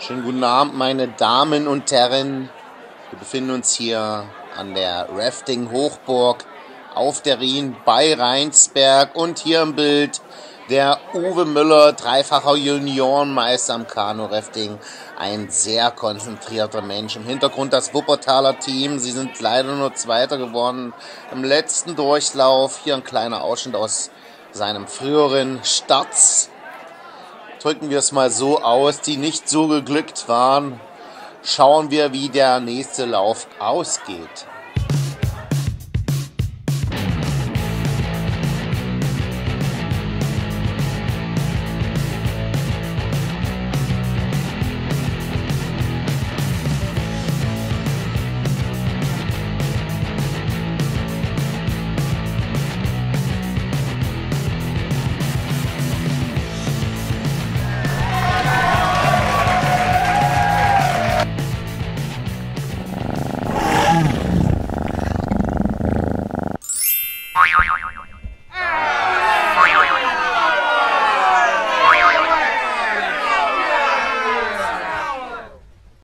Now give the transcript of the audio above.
Schönen guten Abend, meine Damen und Herren. Wir befinden uns hier an der Rafting-Hochburg auf der Rhin bei Rheinsberg und hier im Bild der Uwe Müller, dreifacher Juniorenmeister am Kanu-Rafting. Ein sehr konzentrierter Mensch. Im Hintergrund das Wuppertaler Team. Sie sind leider nur Zweiter geworden im letzten Durchlauf. Hier ein kleiner Ausschnitt aus seinem früheren Starts. Drücken wir es mal so aus, die nicht so geglückt waren. Schauen wir, wie der nächste Lauf ausgeht.